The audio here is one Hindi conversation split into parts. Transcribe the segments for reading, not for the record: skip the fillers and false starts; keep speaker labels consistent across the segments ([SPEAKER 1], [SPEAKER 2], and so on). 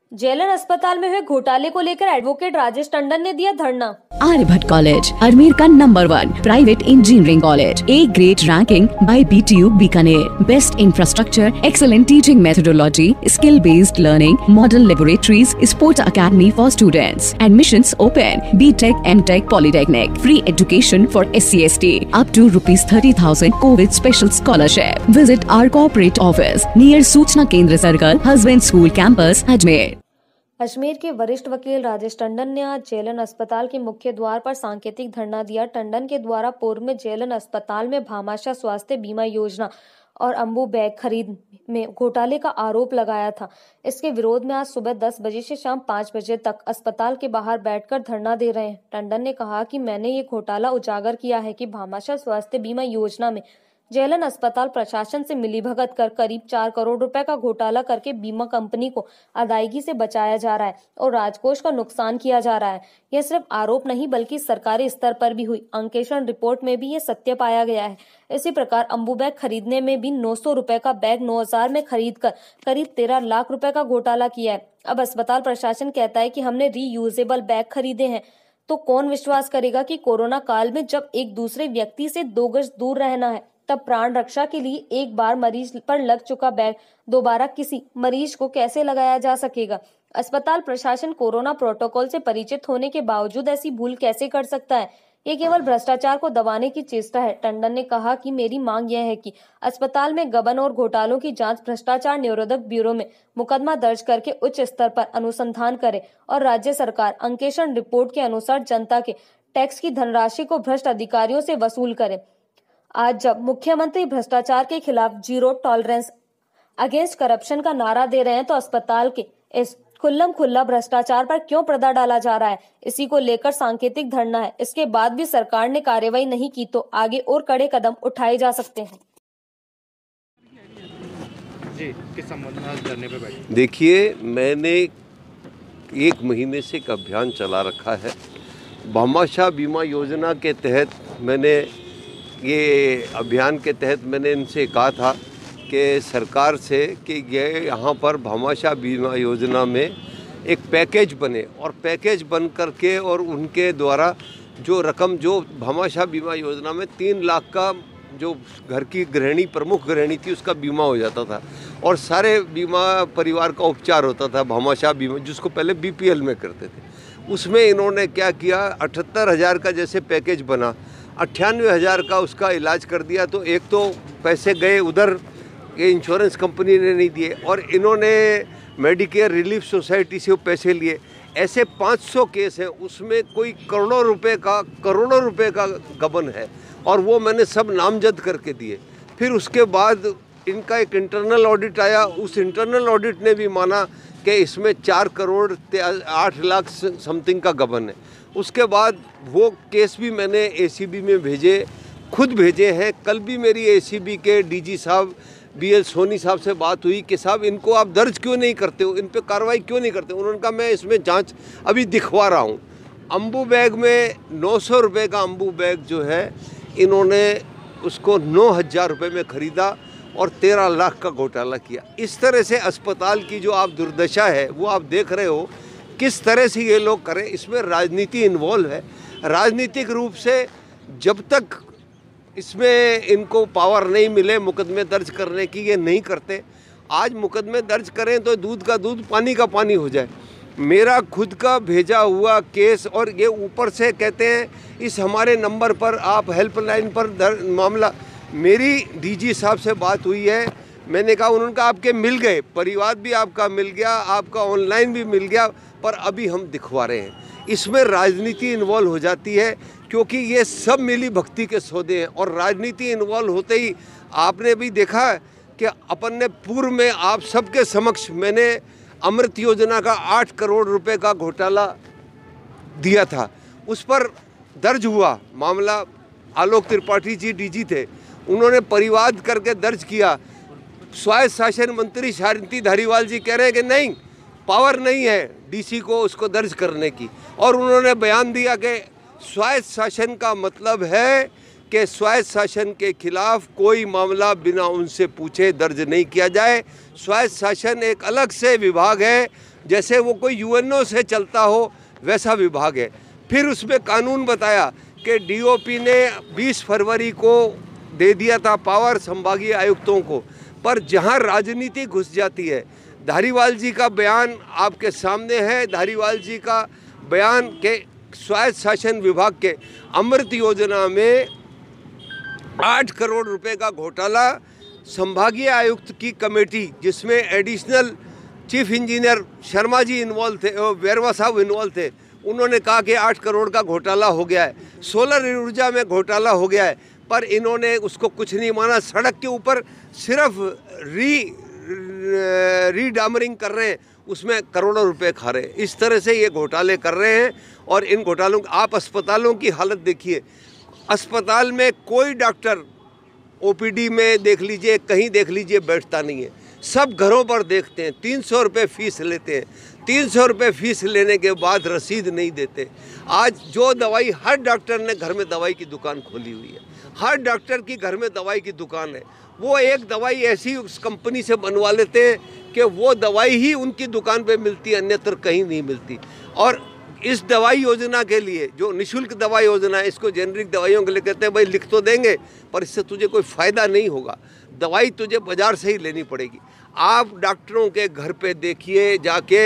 [SPEAKER 1] जेएलएन अस्पताल में हुए घोटाले को लेकर एडवोकेट राजेश टंडन ने दिया धरना।
[SPEAKER 2] आर्यभट्ट कॉलेज, अजमेर का number 1 private engineering college, A grade ranking by BTU Bikaner, best infrastructure, excellent teaching methodology, skill based learning, modern laboratories, sports academy for students, admissions open, BTech, MTech, polytechnic, free education for SC/ST, up to ₹30,000 Covid special scholarship. Visit our corporate office near सूचना केंद्र circle, husband school campus, Ajmer.
[SPEAKER 1] Ajmer के वरिष्ठ वकील राजेश टंडन ने आज जेएलएन अस्पताल के मुख्य द्वार पर सांकेतिक धरना दिया। टंडन के द्वारा पूर्व में जेएलएन अस्पताल में भामाशाह स्वास्थ्य बीमा योजना और अम्बू बैग खरीद में घोटाले का आरोप लगाया था। इसके विरोध में आज सुबह 10 बजे से शाम 5 बजे तक अस्पताल के बाहर बैठकर धरना दे रहे हैं। टंडन ने कहा कि मैंने ये घोटाला उजागर किया है कि भामाशाह स्वास्थ्य बीमा योजना में जेएलएन अस्पताल प्रशासन से मिलीभगत कर करीब 4 करोड़ रुपए का घोटाला करके बीमा कंपनी को अदायगी से बचाया जा रहा है और राजकोष का नुकसान किया जा रहा है। यह सिर्फ आरोप नहीं बल्कि सरकारी स्तर पर भी हुई अंकेक्षण रिपोर्ट में भी ये सत्य पाया गया है। इसी प्रकार अम्बू बैग खरीदने में भी 900 रुपए का बैग 9,000 में खरीद कर करीब 13 लाख रुपए का घोटाला किया है। अब अस्पताल प्रशासन कहता है कि हमने रीयूजेबल बैग खरीदे हैं, तो कौन विश्वास करेगा कि कोरोना काल में जब एक दूसरे व्यक्ति से 2 गज दूर रहना है, तब प्राण रक्षा के लिए एक बार मरीज पर लग चुका बैग दोबारा किसी मरीज को कैसे लगाया जा सकेगा। अस्पताल प्रशासन कोरोना प्रोटोकॉल से परिचित होने के बावजूद ऐसी भूल कैसे कर सकता है। ये केवल भ्रष्टाचार को दबाने की चेष्टा है। टंडन ने कहा कि मेरी मांग यह है कि अस्पताल में गबन और घोटालों की जांच भ्रष्टाचार निरोधक ब्यूरो में मुकदमा दर्ज करके उच्च स्तर पर अनुसंधान करे और राज्य सरकार अंकेक्षण रिपोर्ट के अनुसार जनता के टैक्स की धनराशि को भ्रष्ट अधिकारियों से वसूल करे। आज जब मुख्यमंत्री भ्रष्टाचार के खिलाफ जीरो टॉलरेंस अगेंस्ट करप्शन का नारा दे रहे हैं, तो अस्पताल के इस खुल्लम खुल्ला भ्रष्टाचार पर क्यों पर्दा डाला जा रहा है। इसी को लेकर सांकेतिक धरना है। इसके बाद भी सरकार ने कार्रवाई नहीं की तो आगे और कड़े कदम उठाए जा सकते हैं।
[SPEAKER 3] जी, किस संबंध में आज धरने पे बैठे?
[SPEAKER 4] देखिए, मैंने 1 महीने से एक अभियान चला रखा है। भामाशाह बीमा योजना के तहत ये अभियान के तहत मैंने इनसे कहा था कि सरकार से कि ये यहाँ पर भामाशाह बीमा योजना में एक पैकेज बने और पैकेज बन करके और उनके द्वारा जो रकम जो भामाशाह बीमा योजना में 3 लाख का जो घर की गृहिणी प्रमुख गृहिणी थी उसका बीमा हो जाता था और सारे बीमा परिवार का उपचार होता था भामाशाह बीमा, जिसको पहले BPL में करते थे। उसमें इन्होंने क्या किया, 78,000 का जैसे पैकेज बना, 98,000 का उसका इलाज कर दिया। तो एक तो पैसे गए उधर, ये इंश्योरेंस कंपनी ने नहीं दिए, और इन्होंने मेडिकेयर रिलीफ सोसाइटी से वो पैसे लिए। ऐसे 500 केस हैं, उसमें कोई करोड़ों रुपए का गबन है और वो मैंने सब नामजद करके दिए। फिर उसके बाद इनका एक इंटरनल ऑडिट आया, उस इंटरनल ऑडिट ने भी माना कि इसमें 4 करोड़ 8 लाख समथिंग का गबन है। उसके बाद वो केस भी मैंने ACB में खुद भेजे हैं। कल भी मेरी ACB के DG साहब BL सोनी साहब से बात हुई कि साहब इनको आप दर्ज क्यों नहीं करते हो, इन पे कार्रवाई क्यों नहीं करते। उन्होंने कहा मैं इसमें जांच अभी दिखवा रहा हूँ। अम्बू बैग में 900 रुपये का अम्बू बैग जो है इन्होंने उसको 9,000 रुपये में ख़रीदा और 13 लाख का घोटाला किया। इस तरह से अस्पताल की जो आप दुर्दशा है वो आप देख रहे हो किस तरह से ये लोग करें। इसमें राजनीति इन्वॉल्व है। राजनीतिक रूप से जब तक इसमें इनको पावर नहीं मिले मुकदमे दर्ज करने की, ये नहीं करते। आज मुकदमे दर्ज करें तो दूध का दूध पानी का पानी हो जाए। मेरा खुद का भेजा हुआ केस, और ये ऊपर से कहते हैं इस हमारे नंबर पर आप हेल्पलाइन पर मामला। मेरी DG साहब से बात हुई है, मैंने कहा, उन्होंने कहा आपके मिल गए, परिवार भी आपका मिल गया, आपका ऑनलाइन भी मिल गया, पर अभी हम दिखवा रहे हैं। इसमें राजनीति इन्वॉल्व हो जाती है क्योंकि ये सब मिली भक्ति के सौदे हैं, और राजनीति इन्वॉल्व होते ही आपने भी देखा कि अपन ने पूर्व में आप सबके समक्ष मैंने अमृत योजना का 8 करोड़ रुपए का घोटाला दिया था, उस पर दर्ज हुआ मामला। आलोक त्रिपाठी जी DG थे, उन्होंने परिवाद करके दर्ज किया। स्वायत्त शासन मंत्री शांति धारीवाल जी कह रहे हैं कि नहीं, पावर नहीं है DC को उसको दर्ज करने की, और उन्होंने बयान दिया कि स्वायत्त शासन का मतलब है कि स्वायत्त शासन के खिलाफ कोई मामला बिना उनसे पूछे दर्ज नहीं किया जाए। स्वायत्त शासन एक अलग से विभाग है जैसे वो कोई यूएनओ से चलता हो वैसा विभाग है। फिर उसमें कानून बताया कि डीओपी ने 20 फरवरी को दे दिया था पावर संभागीय आयुक्तों को, पर जहां राजनीति घुस जाती है, धारीवाल जी का बयान आपके सामने है। धारीवाल जी का बयान के स्वायत्त शासन विभाग के अमृत योजना में 8 करोड़ रुपए का घोटाला, संभागीय आयुक्त की कमेटी जिसमें additional chief engineer Sharma ji involved थे, वेरवा साहब इन्वॉल्व थे, उन्होंने कहा कि 8 करोड़ का घोटाला हो गया है, सोलर ऊर्जा में घोटाला हो गया है, पर इन्होंने उसको कुछ नहीं माना। सड़क के ऊपर सिर्फ रीडामरिंग कर रहे हैं, उसमें करोड़ों रुपए खा रहे हैं। इस तरह से ये घोटाले कर रहे हैं। और इन घोटालों, आप अस्पतालों की हालत देखिए, अस्पताल में कोई डॉक्टर ओपीडी में देख लीजिए, कहीं देख लीजिए, बैठता नहीं है, सब घरों पर देखते हैं। 300 रुपये फीस लेते हैं, 300 रुपये फीस लेने के बाद रसीद नहीं देते। आज जो दवाई, हर डॉक्टर ने घर में दवाई की दुकान खोली हुई है, हर डॉक्टर की घर में दवाई की दुकान है। वो एक दवाई ऐसी उस कंपनी से बनवा लेते हैं कि वो दवाई ही उनकी दुकान पे मिलती है, अन्यत्र कहीं नहीं मिलती। और इस दवाई योजना के लिए, जो निःशुल्क दवाई योजना है, इसको जेनरिक दवाइयों के लिए कहते हैं, भाई लिख तो देंगे पर इससे तुझे कोई फ़ायदा नहीं होगा, दवाई तुझे बाज़ार से ही लेनी पड़ेगी। आप डॉक्टरों के घर पे देखिए जाके,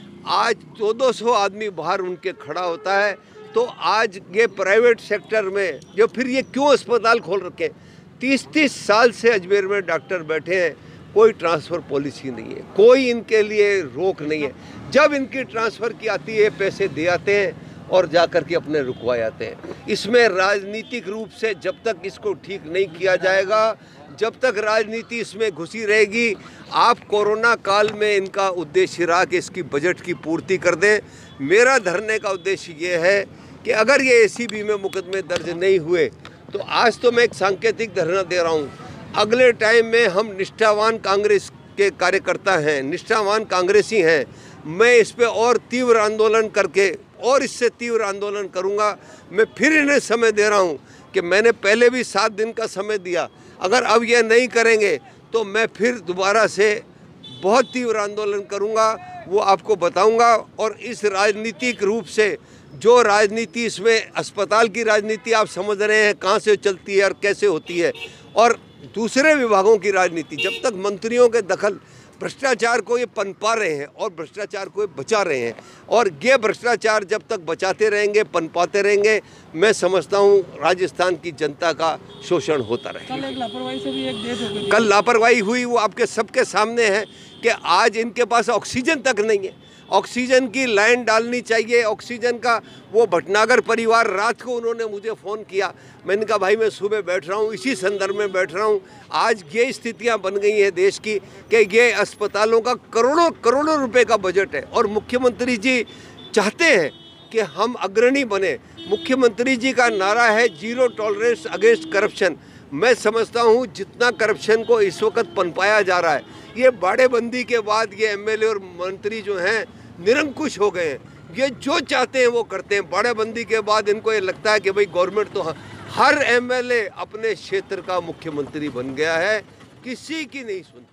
[SPEAKER 4] आज 200 आदमी बाहर उनके खड़ा होता है। तो आज ये प्राइवेट सेक्टर में जो, फिर ये क्यों अस्पताल खोल रखे? 30-30 साल से अजमेर में डॉक्टर बैठे हैं, कोई ट्रांसफ़र पॉलिसी नहीं है, कोई इनके लिए रोक नहीं है। जब इनकी ट्रांसफ़र की आती है, पैसे दे आते हैं और जा कर के अपने रुकवा जाते हैं। इसमें राजनीतिक रूप से जब तक इसको ठीक नहीं किया जाएगा, जब तक राजनीति इसमें घुसी रहेगी, आप कोरोना काल में इनका उद्देश्य रहा कि इसकी बजट की पूर्ति कर दें। मेरा धरने का उद्देश्य ये है कि अगर ये एसीबी में मुकदमे दर्ज नहीं हुए तो आज तो मैं एक सांकेतिक धरना दे रहा हूँ, अगले टाइम में हम निष्ठावान कांग्रेस के कार्यकर्ता हैं, निष्ठावान कांग्रेसी हैं, मैं इस पे और तीव्र आंदोलन करके और इससे तीव्र आंदोलन करूंगा। मैं फिर इन्हें समय दे रहा हूं कि मैंने पहले भी 7 दिन का समय दिया, अगर अब ये नहीं करेंगे तो मैं फिर दोबारा से बहुत तीव्र आंदोलन करूंगा, वो आपको बताऊंगा। और इस राजनीतिक रूप से जो राजनीति, इसमें अस्पताल की राजनीति आप समझ रहे हैं कहाँ से चलती है और कैसे होती है, और दूसरे विभागों की राजनीति, जब तक मंत्रियों के दखल, भ्रष्टाचार को ये पनपा रहे हैं और भ्रष्टाचार को ये बचा रहे हैं, और ये भ्रष्टाचार जब तक बचाते रहेंगे, पनपाते रहेंगे, मैं समझता हूँ राजस्थान की जनता का शोषण होता रहेगा।
[SPEAKER 5] कल एक लापरवाही से भी एक डेथ हो गई।
[SPEAKER 4] कल लापरवाही हुई, वो आपके सबके सामने है कि आज इनके पास ऑक्सीजन तक नहीं है। ऑक्सीजन की लाइन डालनी चाहिए, ऑक्सीजन का। वो भटनागर परिवार, रात को उन्होंने मुझे फ़ोन किया, मैंने कहा भाई मैं सुबह बैठ रहा हूँ, इसी संदर्भ में बैठ रहा हूँ। आज ये स्थितियाँ बन गई हैं देश की कि ये अस्पतालों का करोड़ों करोड़ों रुपए का बजट है, और मुख्यमंत्री जी चाहते हैं कि हम अग्रणी बने। मुख्यमंत्री जी का नारा है जीरो टॉलरेंस अगेंस्ट करप्शन। मैं समझता हूँ जितना करप्शन को इस वक्त पनपाया जा रहा है, ये बाड़ेबंदी के बाद ये एमएलए और मंत्री जो हैं निरंकुश हो गए हैं, ये जो चाहते हैं वो करते हैं। बाड़ेबंदी के बाद इनको ये लगता है कि भाई गवर्नमेंट तो, हर एमएलए अपने क्षेत्र का मुख्यमंत्री बन गया है, किसी की नहीं सुनता।